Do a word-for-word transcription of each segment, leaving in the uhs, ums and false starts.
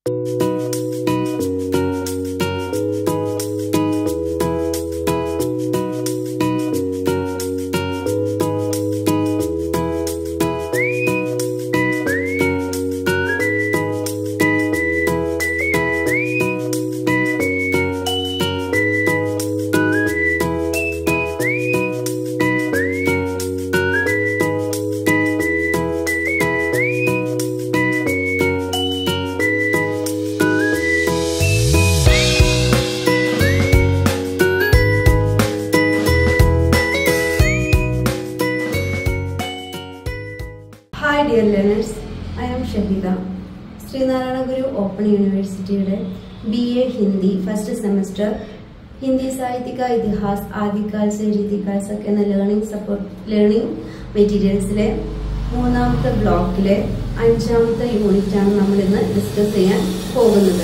Hi dear learners, I am Shahida. Sri Narayana Guru Open University B A Hindi first semester Hindi Sahitika Itihas Adikal se Ritikal sak എന്ന learning support learning materials ലെ മൂന്നാമത്തെ ബ്ലോക്കിലെ അഞ്ചാമത്തെ unit ആണ് നമ്മൾ ഇന്ന് discuss ചെയ്യാൻ പോകുന്നത്.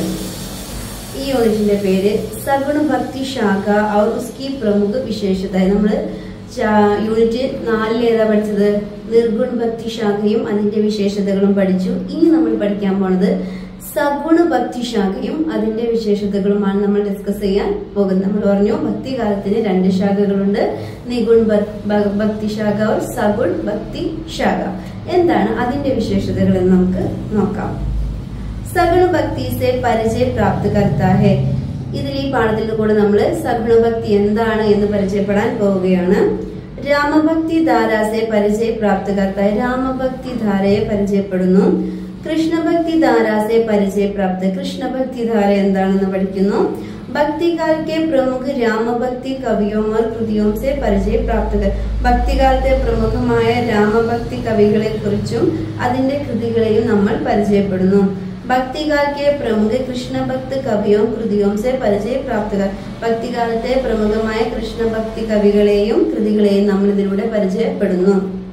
ഈ യൂണിറ്റിന്റെ പേര് സഗുണ ഭക്തി ശാഖ और उसकी प्रमुख विशेषता. നമ്മൾ യൂണിറ്റ് നാലിൽ ഏതാ പഠിച്ചത്? നിർഗുണ ഭക്തി ശാഖയും അതിന്റെ വിശേഷതകളും പഠിച്ചു. ഇനി നമ്മൾ പഠിക്കാൻ പോണത് സഗുണ ഭക്തി ശാഖയും അതിന്റെ വിശേഷതകളുമാണ് നമ്മൾ ഡിസ്കസ് ചെയ്യാൻ പോകുന്നത്. നമ്മൾ പറഞ്ഞു ഭക്തികാലത്തിന് രണ്ട് ശാഖകളുണ്ട്, നിഗുൺ ഭക്തി ശാഖ और സഗുൺ ഭക്തി ശാഖ. എന്താണ് അതിന്റെ വിശേഷതകൾ എന്ന് നമുക്ക് നോക്കാം. സഗുണ ഭക്തി से പരിചയ പ്രാപ്ത് करता है. ഇതിൽ ഈ പാഠത്തിൽ കൂടെ നമ്മൾ സഗുണ ഭക്തി എന്താണ് എന്ന് പരിചയപ്പെടാൻ പോവുകയാണ്. രാമഭക്തി ധാരാസെ പരിചയ പ്രാപ്ത് करता है. രാമഭക്തി ധാരയെ പരിചയപ്പെടുന്നു. കൃഷ്ണഭക്തി ധാരാസെ പരിചയ പ്രാപ്ത്. കൃഷ്ണഭക്തി ധാര എന്താണെന്ന് പഠിക്കുന്നു. ഭക്തികാൽ के प्रमुख രാമഭക്തി കവിയോ और കൃതിയോ से പരിചയ പ്രാപ്ത്. ഭക്തികാലത്തെ പ്രമുഖമായ രാമഭക്തി കവികളെ കുറിച്ചും അതിന്റെ കൃതികളെയും നമ്മൾ പരിചയപ്പെടുന്നു. ഭക്തികാൽ के प्रमुख കൃഷ്ണഭക്ത കവിയോ കൃതിയോ से പരിചയ പ്രാപ്ത്. ഭക്തികാലത്തെ പ്രമുഖമായ കൃഷ്ണഭക്തി കവികളെയും കൃതികളെയും നമ്മൾ ഇതിലൂടെ പരിചയപ്പെടുന്നു.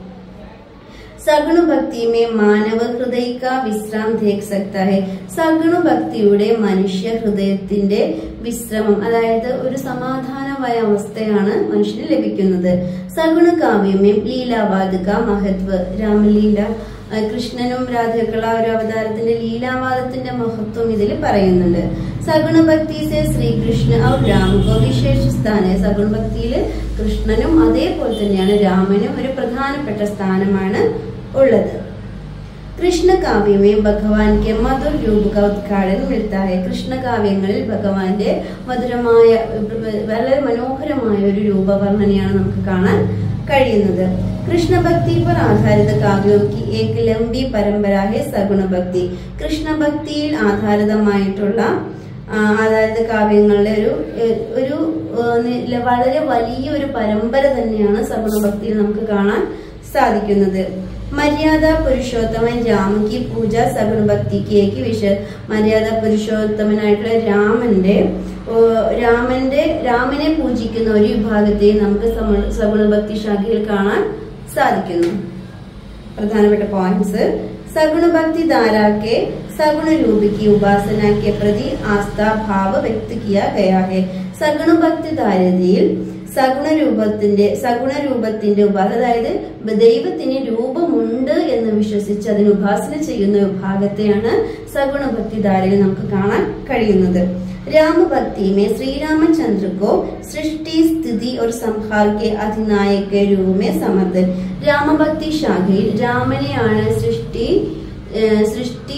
സഗുണ ഭക്തി में മാനവ ഹൃദയ का വിശ്രാം देख सकता है. സഗുണ ഭക്തിയുടെ മനുഷ്യ ഹൃദയത്തിന്റെ വിശ്രമം, അതായത് ഒരു സമാധാനമായ അവസ്ഥയാണ് മനുഷ്യന് ലഭിക്കുന്നത്. സഗുണ കാവ്യമേ ലീലാവാദ് കാ മഹത്വ. രാമലീല, കൃഷ്ണനും രാധയ്ക്കുള്ള ഒരു അവതാരത്തിന്റെ ലീലാവാദത്തിന്റെ മഹത്വം ഇതിൽ പറയുന്നുണ്ട്. സഗുണ ഭക്തി से ശ്രീകൃഷ്ണ और രാമ को വിശേഷ സ്ഥാന. സഗുണ ഭക്തിയിൽ കൃഷ്ണനും അതേപോലെ തന്നെയാണ് രാമനും ഒരു പ്രധാനപ്പെട്ട സ്ഥാനമാണ് ഉള്ളത്. കൃഷ്ണ കാവ്യമേ ഭഗവാൻ के മധുര രൂപ का ഉദ്ഘാടനം मिलता है. കൃഷ്ണ കാവ്യങ്ങളിൽ ഭഗവാന്റെ മധുരമായ വളരെ മനോഹരമായ ഒരു രൂപവർണ്ണനയാണ് നമുക്ക് കാണാൻ കഴിയുന്നത്. കൃഷ്ണ ഭക്തി पर ആധാരിത കാവ്യോ की एक लंबी परंपरा है സഗുണ ഭക്തി. കൃഷ്ണ ഭക്തിയിൽ ആധാരിതമായിട്ടുള്ള ആധാരിത കാവ്യങ്ങളുടെ ഒരു ഒരു വളരെ വലിയ ഒരു പരമ്പര തന്നെയാണ് സഗുണ ഭക്തിയിൽ നമുക്ക് കാണാൻ സാധിക്കുന്നത്. മര്യാദ പുരുഷോത്തമൻ രാമ की പൂജ സഗുണ ഭക്തി की एक विषय. മര്യാദ പുരുഷോത്തമനായിട്ടുള്ള രാമന്റെ രാമന്റെ രാമനെ പൂജിക്കുന്ന ഒരു വിഭാഗത്തെ നമുക്ക് സഗുണ ഭക്തി ശാഖയിൽ കാണാൻ സാധിക്കുന്നു. പ്രധാനപ്പെട്ട പോയിന്റ്സ്. सगुण भक्ति धारा के सगुण रूप की उपासना के प्रति आस्था भाव व्यक्त किया गया है. सगुण भक्ति ധാരയിൽ സഗുണ രൂപത്തിന്റെ സഗുണ രൂപത്തിന്റെ ഉപാസന, അതായത് ദൈവത്തിന് രൂപമുണ്ട് എന്ന് വിശ്വസിച്ച് അതിന് ഉപാസന ചെയ്യുന്ന വിഭാഗത്തെയാണ് സഗുണ ഭക്തി ധാരയിൽ നമുക്ക് കാണാൻ കഴിയുന്നത്. രാമഭക്തി में श्री रामचंद्र को सृष्टि स्थिति और संहार के अधिनायक के रूप में समर्थन. രാമഭക്തി ശാഖയിൽ രാമനെയാണ് സൃഷ്ടി സൃഷ്ടി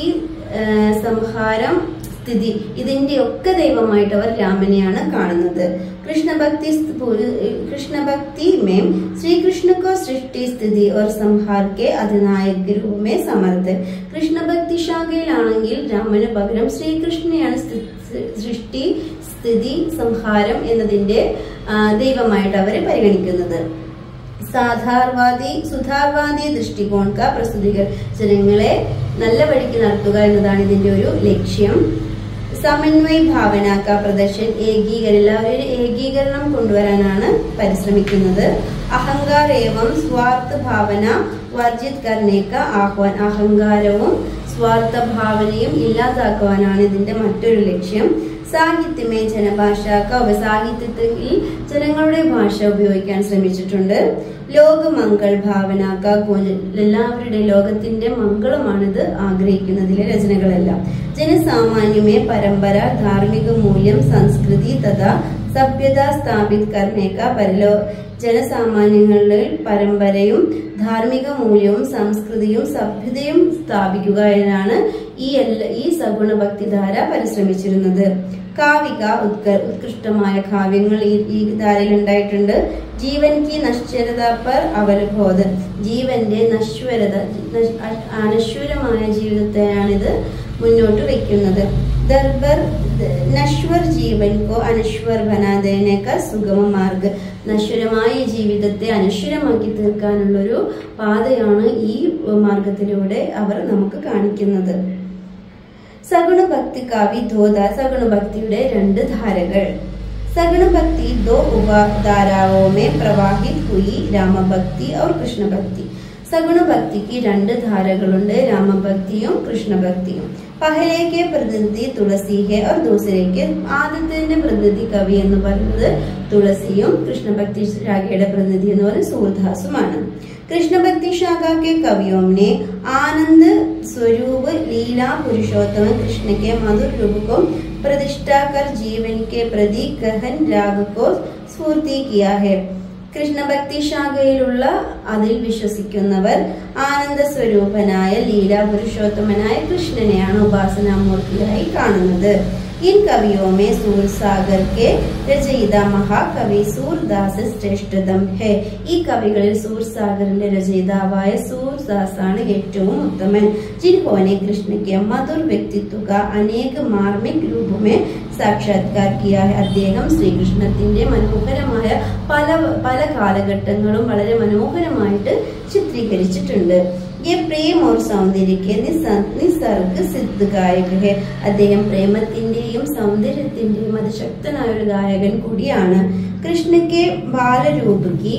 സംഹാരം സ്ഥിതി ഇതിന്റെ ഒക്കെ ദൈവമായിട്ട് അവർ രാമനെയാണ് കാണുന്നത്. കൃഷ്ണഭക്തി കൃഷ്ണഭക്തി में श्री कृष्ण को सृष्टि स्थिति और संहार के अधिनायक के रूप में समर्थन. കൃഷ്ണഭക്തി ശാഖയിലാണെങ്കിൽ രാമന് പകരം ശ്രീകൃഷ്ണനെയാണ് സൃഷ്ടി സ്ഥിതി സംഹാരം എന്നതിന്റെ ദൈവമായിട്ട് അവരെ പരിഗണിക്കുന്നത്. സാധാർവാദി സുധാർവാദി ദൃഷ്ടികോൺ കാ പ്രസ്തുതികൾ. ജനങ്ങളെ നല്ല വഴിക്ക് നടത്തുക എന്നതാണ് ഇതിന്റെ ഒരു ലക്ഷ്യം. സമന്വയ ഭാവന കാ പ്രദർശൻ ഏകീകരണം, എല്ലാവരും ഏകീകരണം കൊണ്ടുവരാനാണ് പരിശ്രമിക്കുന്നത്. അഹങ്കാർ ഏവം സ്വാർത്ഥ ഭാവന വർജിത് കർണേ കാ ആഹ്വാൻ. അഹങ്കാരവും സ്വാർത്ഥ ഭാവനയും ഇല്ലാതാക്കുവാനാണ് ഇതിന്റെ മറ്റൊരു ലക്ഷ്യം. സാഹിത്യമേ ജനഭാഷ സാഹിത്യത്തിൽ ജനങ്ങളുടെ ഭാഷ ഉപയോഗിക്കാൻ ശ്രമിച്ചിട്ടുണ്ട്. ലോകമംഗൾ ഭാവന എല്ലാവരുടെ ലോകത്തിന്റെ മംഗളമാണിത് ആഗ്രഹിക്കുന്നതിലെ രചനകളെല്ലാം. जनसामान्य में परंपरा, धार्मिक मूल्य, संस्कृति तथा सभ्यता स्थापित करने का परलो ജനസാമാന്യങ്ങളിൽ പരമ്പരയും ധാർമ്മിക മൂല്യവും സംസ്കൃതിയും സഭ്യതയും സ്ഥാപിക്കുക എന്നാണ് ഈ എല്ലാ ഈ സഗുണ ഭക്തിധാര പരിശ്രമിച്ചിരുന്നത്. കാവിക ഉത്ക ഉത്കൃഷ്ടമായ കാവ്യങ്ങൾ ഈ ഈ ധാരയിൽ ഉണ്ടായിട്ടുണ്ട്. ജീവൻ की नश्वरता पर अवलबोध, ജീവന്റെ നശ്വരത അനശ്വരമായ ജീവിതത്തെയാണിത് മുന്നോട്ട് വെക്കുന്നത്. ദർബർ നശ്വർ ജീവൻ കോ അനശ്വർ ബനാ ദേനെ കാ സുഗമ മാർഗ്, നശ്വരമായ ജീവിതത്തെ അനശ്വരമാക്കി തീർക്കാനുള്ളൊരു പാതയാണ് ഈ മാർഗത്തിലൂടെ അവർ നമുക്ക് കാണിക്കുന്നത്. സഗുണ ഭക്തി കാവി ധോധ, സഗുണ ഭക്തിയുടെ രണ്ട് ധാരകൾ. सगुण भक्ति दो उपधाराओं में प्रवाहित हुई, रामभक्ति और कृष्ण भक्ति. सगुण भक्ति की രണ്ട് ധാരകളുണ്ട്, രാമഭക്തിയും കൃഷ്ണഭക്തിയും. पहले के प्रतिनिधि तुलसी है और दूसरे के ആദ്യത്തിന്റെ പ്രതിനിധി കവി എന്ന് പറയുന്നത് തുളസിയും കൃഷ്ണഭക്തി ശാഖയുടെ പ്രതിനിധി എന്ന് പറയുന്നത് സൂർദാസുമാണ്. कृष्ण भक्ति शाखा के कवियों ने आनंद स्वरूप लीला पुरुषोत्तम कृष्ण के मधुर रूप को प्रतिष्ठा कर जीवन के प्रति गहन राग को स्फूर्ति किया है. കൃഷ്ണ ഭക്തി ശാഖയിലുള്ള അതിൽ വിശ്വസിക്കുന്നവർ ആനന്ദ സ്വരൂപനായ ലീലാ പുരുഷോത്തമനായ കൃഷ്ണനെയാണ് ഉപാസനാമൂർത്തിയായി കാണുന്നത്. इन कवियों में सूरसागर के रचयिता महाकवि सूरदास श्रेष्ठतम है. ഈ കവികളിൽ സൂർസാഗറിന്റെ രചയിതാവായ सूरदासाണ് ഏറ്റവും ഉത്തമൻ. जिन्होंने कृष्ण के मधुर व्यक्तित्व का अनेक मार्मिक रूप में साक्षात्कार किया है. അദ്ദേഹം ശ്രീകൃഷ്ണത്തിന്റെ മനോഹരമായ പല പല കാലഘട്ടങ്ങളും വളരെ മനോഹരമായിട്ട് ചിത്രീകരിച്ചിട്ടുണ്ട്. ये प्रेम और सौंदर्य के निसर्ग सिद्ध गायक है. അദ്ദേഹം പ്രേമത്തിന്റെയും സൗന്ദര്യത്തിന്റെയും അതിശക്തനായ ഒരു ഗായകൻ കൂടിയാണ്. കൃഷ്ണന്റെ ബാലരൂപി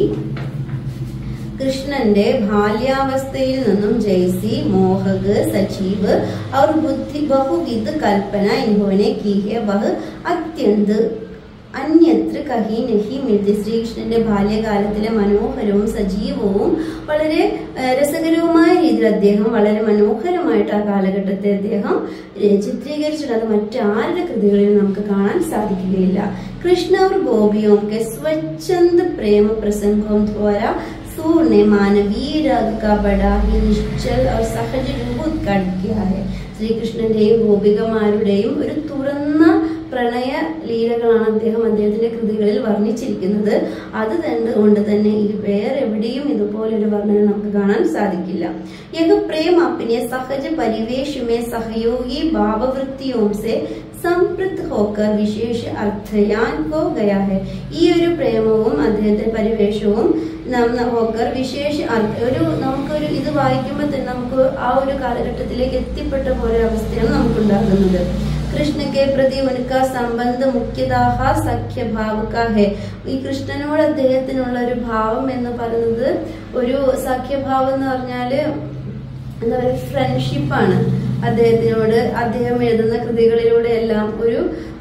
കൃഷ്ണന്റെ ബാല്യാവസ്ഥയിൽ നിന്നും ജയ്സി, മോഹക്, സജീവ് और बुद्धि बहुविध कल्पना इन्होंने की है, वह अत्यंत അന്യത്ര കഹി നഹി മിൽത്തി. ശ്രീകൃഷ്ണന്റെ ബാല്യകാലത്തിലെ മനോഹരവും സജീവവും വളരെ രസകരവുമായ രീതിയിൽ അദ്ദേഹം വളരെ മനോഹരമായിട്ട് ആ കാലഘട്ടത്തെ അദ്ദേഹം ചിത്രീകരിച്ചിട്ട് അത് മറ്റാരുടെ കൃതികളിലും നമുക്ക് കാണാൻ സാധിക്കുകയില്ല. കൃഷ്ണ और गोपियों के स्वच्छंद प्रेम प्रसंगों द्वारा सूर ने मानवीय राग का बड़ा ही निश्चल और सहज रूप उत्कट किया है. ശ്രീകൃഷ്ണന്റെയും ഗോപികമാരുടെയും ഒരു തുറന്ന പ്രണയ ലീലകളാണ് അദ്ദേഹം അദ്ദേഹത്തിന്റെ കൃതികളിൽ വർണ്ണിച്ചിരിക്കുന്നത്. അത് തന്നെ കൊണ്ട് തന്നെ ഇത് വേറെ എവിടെയും ഇതുപോലൊരു വർണ്ണന നമുക്ക് കാണാൻ സാധിക്കില്ല. यह प्रेम अपने सहज परिवेश में सहयोगी भाववृत्तियों से संपृक्त होकर विशेष अर्थयान हो गया है. ഈ ഒരു പ്രേമവും അദ്ദേഹത്തിന്റെ പരിവേഷവും ഹോക്കർ വിശേഷ ഒരു നമുക്കൊരു ഇത് വായിക്കുമ്പോൾ തന്നെ നമുക്ക് ആ ഒരു കാലഘട്ടത്തിലേക്ക് എത്തിപ്പെട്ട പോലെ അവസ്ഥയാണ് നമുക്കുണ്ടാകുന്നത്. कृष्ण के प्रति उनका संबंध मुख्यतः सख्य भाव का है. ഈ കൃഷ്ണനോട് അദ്ദേഹത്തിനുള്ള ഒരു ഭാവം എന്ന് പറയുന്നത് ഒരു സഖ്യഭാവം എന്ന് പറഞ്ഞാല് എന്താ പറയുക, ഫ്രണ്ട്ഷിപ്പാണ്. അദ്ദേഹത്തിനോട് അദ്ദേഹം എഴുതുന്ന കൃതികളിലൂടെ എല്ലാം ഒരു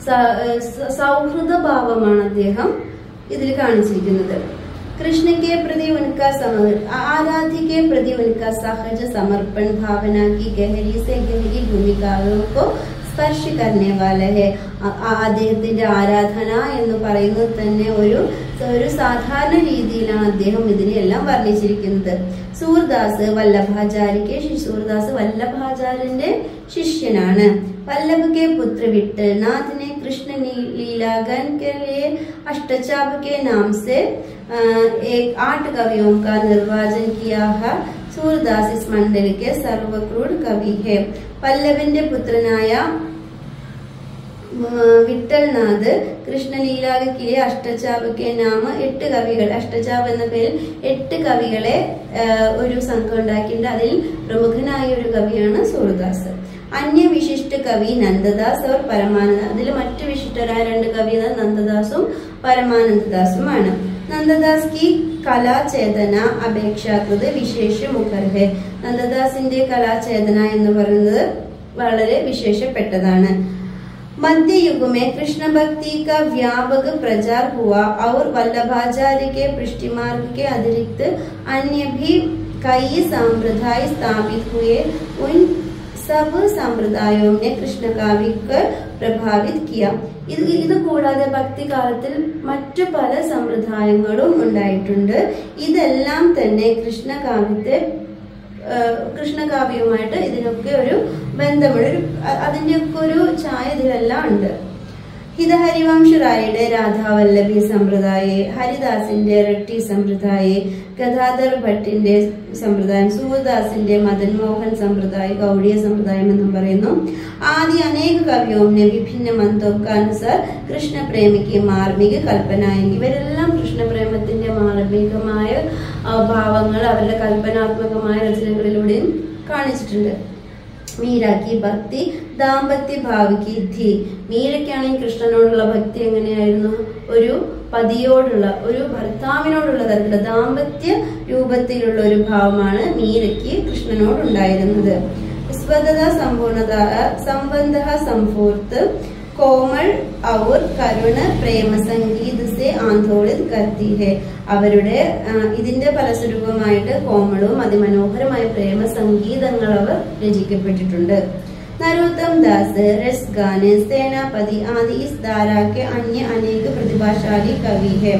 സൗഹൃദ ഭാവമാണ് അദ്ദേഹം ഇതിൽ കാണിച്ചിരിക്കുന്നത്. कृष्ण के प्रति उनका आराध्य के प्रति उनका सहज समर्पण भावना की गहरी से गहरी भूमिकाओं को സ്പർശ करने वाला है. അദ്ദേഹത്തിന്റെ ആരാധന എന്ന് പറയുന്നത് തന്നെ ഒരു ഒരു സാധാരണ രീതിയിലാണ് അദ്ദേഹം ഇതിനെല്ലാം വർണ്ണിച്ചിരിക്കുന്നത്. സൂർദാസ് വല്ലഭാചാര്യക്ക് സൂർദാസ് വല്ലഭാചാര്യന്റെ ശിഷ്യനാണ്. वल्लभ के पुत्र विट्ठलनाथ ने कृष्ण लीलागन के लिए अष्टचाप के नाम से एक आठ कवियों का निर्वाचन किया है. सूरदास इस मंडल के सर्वक्रूढ़ कवि है. वल्लभന്റെ പുത്രനായ വിട്ടൽനാഥ് കൃഷ്ണലീലാകെ അഷ്ടചാപ് കെ നാമ എട്ട് കവികൾ അഷ്ടചാപ് എന്ന പേരിൽ എട്ട് കവികളെ ഒരു സംഘം ഉണ്ടാക്കിയിട്ടുണ്ട്. അതിൽ പ്രമുഖനായ ഒരു കവിയാണ് സൂർദാസ്. अन्य विशिष्ट कवि नंददास और परमानंद. അതിൽ മറ്റു വിശിഷ്ടരായ രണ്ട് കവികൾ നന്ദദാസും പരമാനന്ദദാസുമാണ്. നന്ദദാസ് की കലാചേതന അപേക്ഷാകൃത വിശേഷ മുഖർ ഹെ. നന്ദദാസിന്റെ കലാചേതന എന്ന് പറയുന്നത് വളരെ വിശേഷപ്പെട്ടതാണ്. मध्य युग में कृष्ण भक्ति का व्यापक प्रचार हुआ और वल्लभाचार्य के पृष्ठमार्ग के अतिरिक्त अन्य भी कई संप्रदाय स्थापित हुए. उन सब संप्रदायों ने कृष्ण काव्य को प्रभावित किया. ഇത് ഇത് കൂടാതെ ഭക്തികാലത്തിൽ മറ്റു പല സമ്പ്രദായങ്ങളും ഉണ്ടായിട്ടുണ്ട്. ഇതെല്ലാം തന്നെ കൃഷ്ണകാവ്യത്തെ കൃഷ്ണകാവ്യവുമായിട്ട് ഇതിനൊക്കെ ഒരു ബന്ധമുള്ള ഒരു അതിന്റെയൊക്കെ ഒരു ഛായ ഇതിലെല്ലാം ഉണ്ട്. ഹിത ഹരിവംശ റായിയുടെ രാധാവല്ലഭി സമ്പ്രദായ, ഹരിദാസിന്റെ റെട്ടി സമ്പ്രദായ, ഗദാധർ ഭട്ടിന്റെ സമ്പ്രദായം, സൂർദാസിന്റെ മദൻ മോഹൻ സമ്പ്രദായ, ഗൗഡിയ സമ്പ്രദായം എന്നും പറയുന്നു. ആദി അനേക കവിയോനെ വിഭിന്ന മന്തോക്കാനുസാർ കൃഷ്ണ പ്രേമിക്ക് മാർമിക കൽപ്പനായെങ്കിൽ ഇവരെല്ലാം കൃഷ്ണപ്രേമത്തിന്റെ മാർമികമായ ഭാവങ്ങൾ അവരുടെ കൽപ്പനാത്മകമായ രചനകളിലൂടെയും കാണിച്ചിട്ടുണ്ട്. മീരാക്കി ഭക്തി ദാമ്പത്യ ഭാവിക്ക് ധി. മീരയ്ക്കാണെങ്കിൽ കൃഷ്ണനോടുള്ള ഭക്തി എങ്ങനെയായിരുന്നു? ഒരു പതിയോടുള്ള, ഒരു ഭർത്താവിനോടുള്ള തരത്തിലുള്ള ദാമ്പത്യ രൂപത്തിലുള്ള ഒരു ഭാവമാണ് മീരയ്ക്ക് കൃഷ്ണനോടുണ്ടായിരുന്നത്. സ്വതത സമ്പൂർണത സംബന്ധ സംപൂർത്ത് കോമൾ ഔർ കരുണ പ്രേമ സംഗീത സെ ആന്തോളിത് കർത്തി ഹെ. അവരുടെ ഇതിന്റെ ഫലസ്വരൂപമായിട്ട് കോമളവും അതിമനോഹരമായ പ്രേമ സംഗീതങ്ങൾ അവർ രചിക്കപ്പെട്ടിട്ടുണ്ട്. നരോത്തം ദാസ്, രസ് ഗാന്, സേനാപതി ആദി ഇസ് ധാരാ കെ അന്യ അനേക പ്രതിഭാശാലി കവി ഹെ.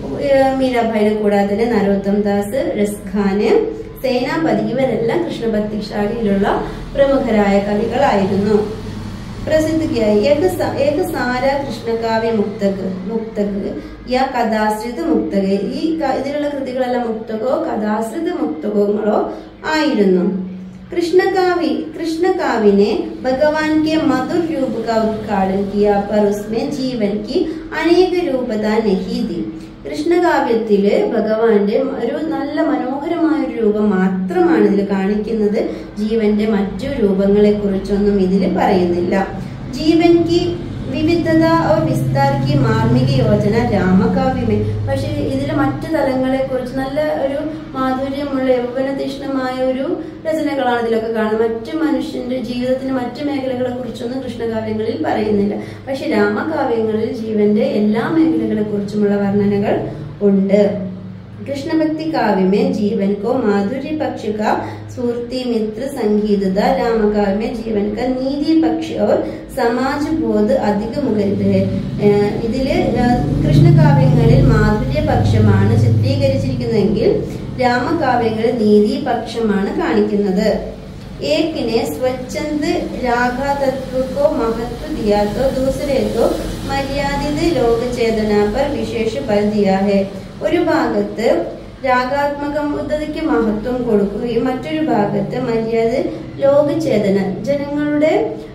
മീരാഭായിനെ കൂടാതെ തന്നെ നരോത്തം ദാസ്, രസ് ഖാന്, സേനാപതി ഇവരെല്ലാം കൃഷ്ണഭക്തിശാലിയിലുള്ള പ്രമുഖരായ കവികളായിരുന്നു. प्रसिद्ध किया एक सा, एक सारा कृष्ण काव्य मुक्तक मुक्तक या കഥാശ്രിത മുക്തക. ഈ ഇതിലുള്ള കൃതികളെല്ലാം മുക്തകോ കഥാശ്രിത മുക്തകങ്ങളോ ആയിരുന്നു. कृष्णकाव्य कृष्णकाव्य ने भगवान के मधुर रूप का उद्घाटन किया पर उसमें जीवन की अनेक रूपता नहीं दी. കൃഷ്ണകാവ്യത്തില് ഭഗവാന്റെ ഒരു നല്ല മനോഹരമായ ഒരു രൂപം മാത്രമാണ് ഇതിൽ കാണിക്കുന്നത്. ജീവന്റെ മറ്റു രൂപങ്ങളെ കുറിച്ചൊന്നും ഇതിൽ പറയുന്നില്ല. ജീവൻ की विविधता और विस्तार की मार्मिक योजना രാമകാവ്യമേ. പക്ഷെ ഇതിലെ മറ്റു തലങ്ങളെ കുറിച്ച് നല്ല ഒരു മാധുര്യമുള്ള യൗവനതീഷ്ണമായ ഒരു രചനകളാണ് ഇതിലൊക്കെ കാണുന്നത്. മറ്റു മനുഷ്യന്റെ ജീവിതത്തിന്റെ മറ്റു മേഖലകളെ കുറിച്ചൊന്നും കൃഷ്ണകാവ്യങ്ങളിൽ പറയുന്നില്ല. പക്ഷെ രാമകാവ്യങ്ങളിൽ ജീവന്റെ എല്ലാ മേഖലകളെ കുറിച്ചുമുള്ള വർണ്ണനകൾ ഉണ്ട്. कृष्णभक्ति काव्य में जीवन को माधुर्य पक्ष का सूर्ति मित्र संगीतता, राम काव्य में जीवन का नीति पक्ष और समाज बोध अधिक मुഖരിത है. ഇതില് കൃഷ്ണകാവ്യങ്ങളിൽ മാധുര്യ പക്ഷമാണ് ചിത്രീകരിച്ചിരിക്കുന്നതെങ്കിൽ രാമകാവ്യങ്ങളിൽ നീതി പക്ഷമാണ് കാണിക്കുന്നത്. एक ने स्वच्छंद रागा तत्व को महत्व दिया तो दूसरे को मर्यादित लोक चेतना पर विशेष बल दिया है. ഒരു ഭാഗത്ത് രാഗാത്മകതയ്ക്ക് മഹത്വം കൊടുക്കുകയും മറ്റൊരു ഭാഗത്ത് മര്യാദ ലോകചേതന ജനങ്ങളുടെ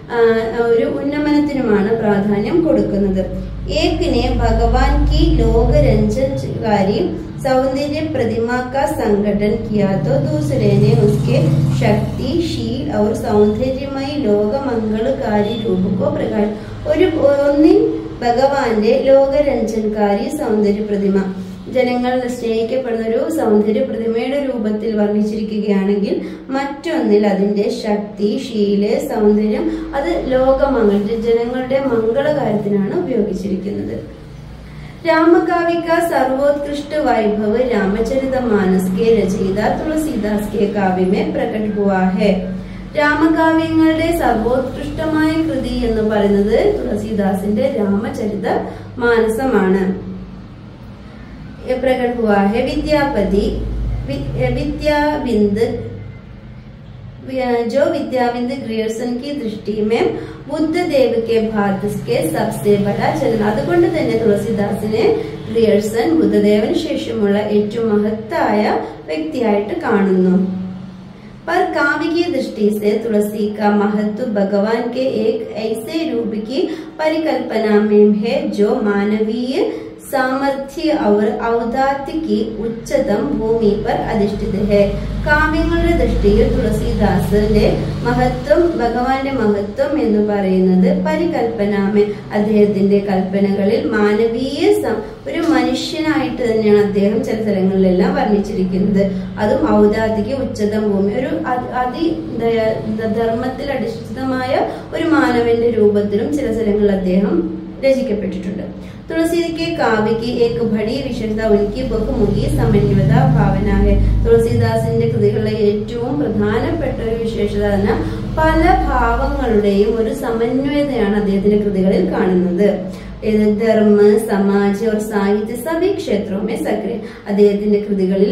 ഒരു ഉന്നമനത്തിനുമാണ് പ്രാധാന്യം കൊടുക്കുന്നത്. ഏകനെ ഭഗവാൻ की लोक रंजनकारी सौंदर्य प्रतिमा का संगठन किया तो दूसरे ने उसके शक्ति शील और सौंदर्यमय लोक मंगलकारी रूप को प्रकाश. ഒരു ഒന്നിൽ ഭഗവാന്റെ ലോകരഞ്ജൻകാരി സൗന്ദര്യ പ്രതിമ ജനങ്ങൾ സ്നേഹിക്കപ്പെടുന്ന ഒരു സൗന്ദര്യ പ്രതിമയുടെ രൂപത്തിൽ വർണ്ണിച്ചിരിക്കുകയാണെങ്കിൽ മറ്റൊന്നിൽ അതിന്റെ ശക്തി ശീല സൗന്ദര്യം അത് ലോകമംഗൾ ജനങ്ങളുടെ മംഗളകാര്യത്തിനാണ് ഉപയോഗിച്ചിരിക്കുന്നത്. रामकाव्य का सर्वोत्कृष्ट वैभव रामचरितमानस के रचयिता तुलसीदास के काव्य में प्रकट हुआ है. രാമകാവ്യങ്ങളുടെ സർവോത്കൃഷ്ടമായ കൃതി എന്ന് പറയുന്നത് തുളസീദാസിന്റെ രാമചരിത മാനസമാണ്. प्रकट हुआ है. विद्यापति विद्याबिंद जो विद्याबिंद ग्रियर्सन की दृष्टि में बुद्ध देव के बाद के सबसे बड़ा चलन. അതുകൊണ്ട് തന്നെ തുളസീദാസിനെ ഗ്രിയർസൺ ബുദ്ധദേവന് ശേഷമുള്ള ഏറ്റവും മഹത്തായ വ്യക്തിയായിട്ട് കാണുന്നു. पर काव्य की दृष्टि से तुलसी का महत्व भगवान के एक ऐसे रूप की परिकल्पना में है जो मानवीय सामर्थ्य और औदात्य की उच्चतम भूमि पर अधिष्ठित है. കാവ്യങ്ങളുടെ ദൃഷ്ടിയിൽ തുളസീദാസിന്റെ മഹത്വം ഭഗവാന്റെ മഹത്വം എന്ന് പറയുന്നത് പരികൽപ്പനാമേ അദ്ദേഹത്തിന്റെ കൽപ്പനകളിൽ മാനവീയ ഒരു മനുഷ്യനായിട്ട് തന്നെയാണ് അദ്ദേഹം ചില സ്ഥലങ്ങളിലെല്ലാം വർണ്ണിച്ചിരിക്കുന്നത്. അതും ഔദാതിക്ക് ഉച്ചതം ഭൂമി ഒരു അതി ധർമ്മത്തിൽ അധിഷ്ഠിതമായ ഒരു മാനവന്റെ രൂപത്തിലും ചില സ്ഥലങ്ങളിൽ അദ്ദേഹം രചിക്കപ്പെട്ടിട്ടുണ്ട്. तुलसी के काव्य की एक बड़ी विशेषता उनकी बहुमुखी समन्वयത ഭാവന है. തുളസീദാസിന്റെ കൃതികളിലെ ഏറ്റവും പ്രധാനപ്പെട്ട ഒരു വിശേഷത തന്നെ പല ഭാവങ്ങളുടെയും ഒരു സമന്വയതയാണ് അദ്ദേഹത്തിന്റെ കൃതികളിൽ കാണുന്നത്. ധർമ്മ, സമാജ और സാഹിത്യ सभी क्षेत्रों में सक्रिय. അദ്ദേഹത്തിന്റെ കൃതികളിൽ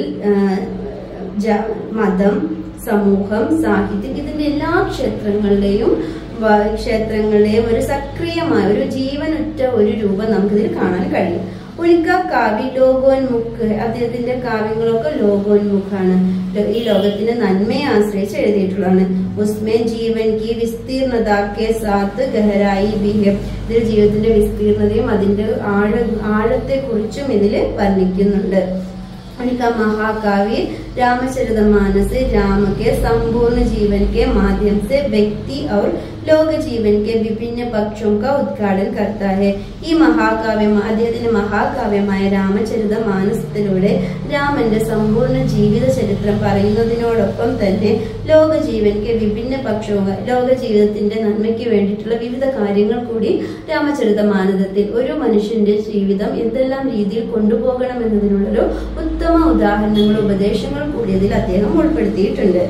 മതം, സമൂഹം, സാഹിത്യം ഇതിന്റെ എല്ലാ ക്ഷേത്രങ്ങളുടെയും ക്ഷേത്രങ്ങളുടെയും ഒരു സക്രിയമായ ഒരു ജീവനുറ്റ ഒരു രൂപം നമുക്കിതിൽ കാണാൻ കഴിയും. ഉൽക്ക കാവ്യ ലോകോന്മുഖ്, അദ്ദേഹത്തിന്റെ കാവ്യങ്ങളൊക്കെ ലോകോന്മുഖാണ്. ഈ ലോകത്തിന്റെ നന്മയെ ആശ്രയിച്ച് എഴുതിയിട്ടുള്ളതാണ്. ഉസ്മേ ജീവൻ കി വിസ്തീർണത കെ സാത്ത് ഗഹരായി ബി ഹെ, ഇതിൽ ജീവിതത്തിന്റെ വിസ്തീർണതയും അതിന്റെ ആഴ ആഴത്തെ കുറിച്ചും ഇതിൽ വർണ്ണിക്കുന്നുണ്ട്. उनका महाकाव्य रामचरितमानस राम के संपूर्ण जीवन के माध्यम से व्यक्ति और ലോക ജീവൻ കെ വിഭിന്ന പക്ഷം കാ ഉദ്ഘാടനം करता है. ഈ മഹാകാവ്യം അദ്ദേഹത്തിന്റെ മഹാകാവ്യമായ രാമചരിത മാനസത്തിലൂടെ രാമന്റെ സമ്പൂർണ്ണ ജീവിത ചരിത്രം പറയുന്നതിനോടൊപ്പം തന്നെ ലോക ജീവൻ കെ വിഭിന്ന പക്ഷവും ലോക ജീവിതത്തിന്റെ നന്മയ്ക്ക് വേണ്ടിയിട്ടുള്ള വിവിധ കാര്യങ്ങൾ കൂടി രാമചരിത മാനസത്തിൽ ഒരു മനുഷ്യന്റെ ജീവിതം എന്തെല്ലാം രീതിയിൽ കൊണ്ടുപോകണം എന്നതിനുള്ളൊരു ഉത്തമ ഉദാഹരണങ്ങൾ ഉപദേശങ്ങൾ കൂടി അതിൽ അദ്ദേഹം ഉൾപ്പെടുത്തിയിട്ടുണ്ട്.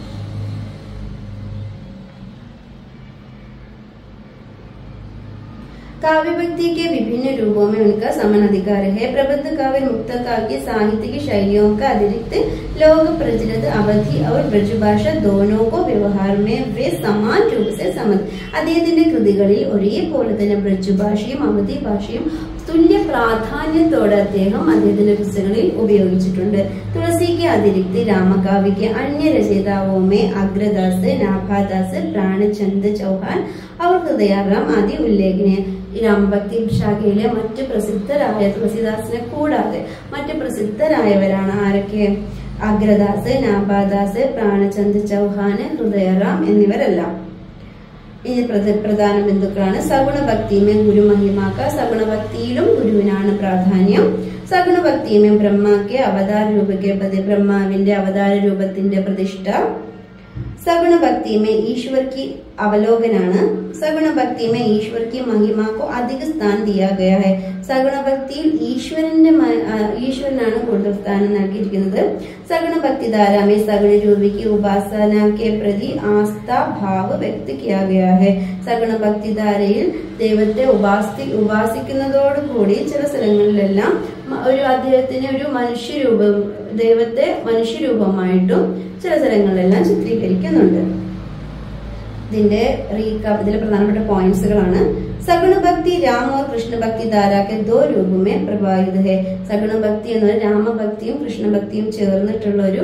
काव्य भक्ति के विभिन्न रूपों में उनका समान अधिकार है. प्रबंध काव्य, मुक्त काव्य, साहित्य की शैलियों का अतिरिक्त लोक प्रचलित अवधि और ब्रजभाषा दोनों को व्यवहार में वे समान रूप से समझ. അദ്ദേഹത്തിന്റെ കൃതികളിൽ ഒരേപോലെ തന്നെ ബ്രജഭാഷയും അവധി ഭാഷയും തുല്യ പ്രാധാന്യത്തോടെ അദ്ദേഹം അദ്ദേഹത്തിന്റെ പുസ്തകങ്ങളിൽ ഉപയോഗിച്ചിട്ടുണ്ട്. തുളസി के अतिरिक्त रामकाव्य के अन्य रचयिताओं में अग्रदास, नाभादास, प्राणचंद चौहान और हृदयाराम आदि उल्लेखनीय. രാമഭക്തി ശാഖയിലെ മറ്റ് പ്രസിദ്ധരായ തുളസീദാസിനെ കൂടാതെ മറ്റ് പ്രസിദ്ധരായവരാണ് ആരൊക്കെ? അഗ്രദാസ്, നാഭാദാസ്, പ്രാണചന്ദ് ചൗഹാൻ, ഹൃദയറാം എന്നിവരെല്ലാം. ഇനി പ്രധാന ബന്ധുക്കളാണ്. സഗുണഭക്തിമേ ഗുരുമഹിമാക്ക, സഗുണഭക്തിയിലും ഗുരുവിനാണ് പ്രാധാന്യം. സഗുണഭക്തിമേ ബ്രഹ്മക്കെ അവതാര രൂപക്കെ പതി, ബ്രഹ്മാവിന്റെ അവതാര രൂപത്തിന്റെ പ്രതിഷ്ഠ. सगुण भक्ति में ईश्वर की അവലോകനാണ്. സഗുണ ഭക്തി में ईश्वर की महिमा को अधिक स्थान दिया गया है. സഗുണ ഭക്തിയിൽ ഈശ്വരന്റെ ഈശ്വരനാണ് കൂടുതൽ സ്ഥാനം നൽകിയിരിക്കുന്നത്. സഗുണ ഭക്തിധാര में सगुण रूपी की उपासना के प्रति आस्था भाव व्यक्त किया गया है. സഗുണ ഭക്തിധാരയിൽ ദൈവത്തെ ഉപാസി ഉപാസിക്കുന്നതോടുകൂടി ചില സ്ഥലങ്ങളിലെല്ലാം ഒരു അദ്ദേഹത്തിന് ഒരു മനുഷ്യരൂപം ദൈവത്തെ മനുഷ്യരൂപമായിട്ടും ചില സ്ഥലങ്ങളിലെല്ലാം ചിത്രീകരിക്കുന്നുണ്ട്. ഇതിന്റെ റീകാപ്പ് ഇതിലെ പ്രധാനപ്പെട്ട പോയിന്റ്സുകളാണ്. സഗുണ ഭക്തി രാമ और കൃഷ്ണ ഭക്തി ധാരാക്കെ ദോ രൂപമേ പ്രഭാവിത ഹെ. സഗുണ ഭക്തി എന്നത് രാമഭക്തിയും കൃഷ്ണഭക്തിയും ചേർന്നിട്ടുള്ള ഒരു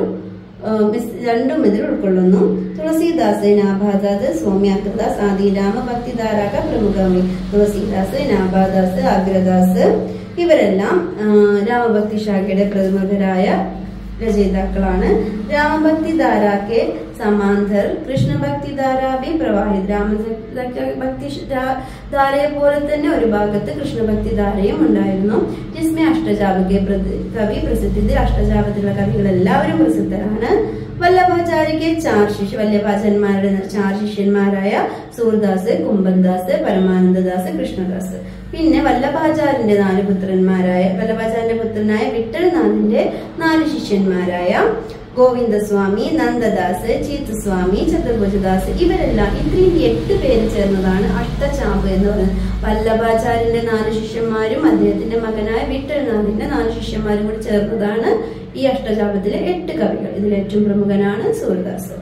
രണ്ടും ഇതിൽ ഉൾക്കൊള്ളുന്നു. തുളസീദാസ്, നാഭാദാസ്, സ്വാമി അഗ്രദാസ് ആദി രാമഭക്തി ധാരാക പ്രമുഖമി. തുളസീദാസ്, നാഭാദാസ്, അഗ്രദാസ് ഇവരെല്ലാം രാമഭക്തി ശാഖയുടെ പ്രമുഖരായ രചയിതാക്കളാണ്. രാമഭക്തി ധാരാക്കെ സമാന്തർ കൃഷ്ണ ഭക്തി ധാരാ ബി പ്രവാഹിത്. രാമഭക്തി ധാരയെ പോലെ തന്നെ ഒരു ഭാഗത്ത് കൃഷ്ണഭക്തി ധാരയും ഉണ്ടായിരുന്നു. ജിസ്മേ അഷ്ടജാപകെ കവി പ്രസിദ്ധി. അഷ്ടജാപത്തിലുള്ള കവികൾ എല്ലാവരും പ്രസിദ്ധരാണ്. വല്ലഭാചാര്യക്ക് ചാർ ശിഷ്യ വല്ലഭാചന്മാരുടെ ചാർ ശിഷ്യന്മാരായ സൂർദാസ്, കുംഭൻദാസ്, പരമാനന്ദദാസ്, കൃഷ്ണദാസ്. പിന്നെ വല്ലഭാചാര്യന്റെ നാല് പുത്രന്മാരായ വല്ലഭാചാര്യന്റെ പുത്രനായ വിട്ടൽനാഥിന്റെ നാല് ശിഷ്യന്മാരായ ഗോവിന്ദസ്വാമി, നന്ദദാസ്, ചീത്തസ്വാമി, ചതുർഭുജദാസ് ഇവരെല്ലാം ഇത്രയും എട്ട് പേര് ചേർന്നതാണ് അഷ്ടചാപ് എന്ന് പറയുന്നത്. വല്ലഭാചാര്യന്റെ നാല് ശിഷ്യന്മാരും അദ്ദേഹത്തിന്റെ മകനായ വിട്ടൽനാഥിന്റെ നാല് ശിഷ്യന്മാരും കൂടി ചേർന്നതാണ് ഈ അഷ്ടചാപത്തിലെ എട്ട് കവികൾ. ഇതിൽ ഏറ്റവും പ്രമുഖനാണ് സൂർദാസ്.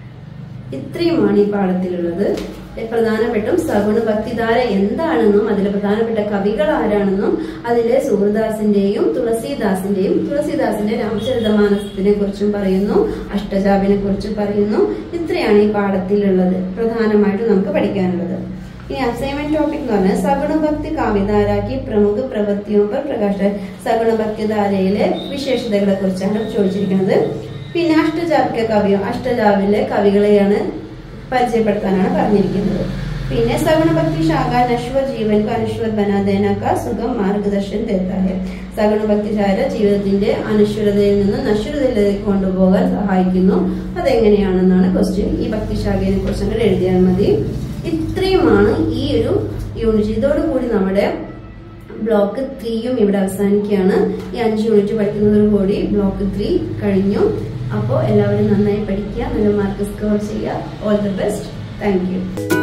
ഇത്രയുമാണ് ഈ പാഠത്തിലുള്ളത്. പ്രധാനപ്പെട്ടും സഗുണ ഭക്തിധാര എന്താണെന്നും അതിലെ പ്രധാനപ്പെട്ട കവികൾ ആരാണെന്നും അതിലെ സൂർദാസിന്റെയും തുളസീദാസിന്റെയും തുളസീദാസിന്റെ രാമചരിതമാനസത്തിനെ കുറിച്ചും പറയുന്നു, അഷ്ടജാപിനെ കുറിച്ചും പറയുന്നു. ഇത്രയാണ് ഈ പാഠത്തിലുള്ളത് പ്രധാനമായിട്ടും നമുക്ക് പഠിക്കാനുള്ളത്. ഇനി അസൈൻമെന്റ് ടോപ്പിക് എന്ന് പറഞ്ഞാൽ സഗുണ ഭക്തി കാവ്യധാരാക്കി പ്രമുഖ പ്രവൃത്തിയോ പർ പ്രകാശ. സഗുണ ഭക്തിധാരയിലെ വിശേഷതകളെ കുറിച്ചാണ് ചോദിച്ചിരിക്കുന്നത്. പിന്നെ അഷ്ടജാപിക കവിയോ അഷ്ടജാപിലെ കവികളെയാണ് പരിചയപ്പെടുത്താനാണ് പറഞ്ഞിരിക്കുന്നത്. പിന്നെ സഗുണ ഭക്തി ശാഖ നശ്വർ ജീവൻ को अनश्वर बना देने का सुगम मार्गदर्शन देता है. സഗുണ ഭക്തിധാര ജീവിതത്തിന്റെ അനശ്വരതയിൽ നിന്ന് നശ്വരതയിലേക്ക് കൊണ്ടുപോകാൻ സഹായിക്കുന്നു. അതെങ്ങനെയാണെന്നാണ് ക്വസ്റ്റ്യൻ. ഈ ഭക്തിശാഖയെ കുറിച്ച് അങ്ങനെ എഴുതിയാൽ മതി. ഇത്രയുമാണ് ഈ ഒരു യൂണിറ്റ്. ഇതോടുകൂടി നമ്മുടെ ബ്ലോക്ക് ത്രീയും ഇവിടെ അവസാനിക്കുകയാണ്. ഈ അഞ്ച് യൂണിറ്റ് പഠിക്കുന്നതോടുകൂടി ബ്ലോക്ക് ത്രീ കഴിഞ്ഞു. അപ്പോൾ എല്ലാവരും നന്നായി പഠിക്കുക, നല്ല മാർക്ക് സ്കോർ ചെയ്യുക. All the best. Thank U.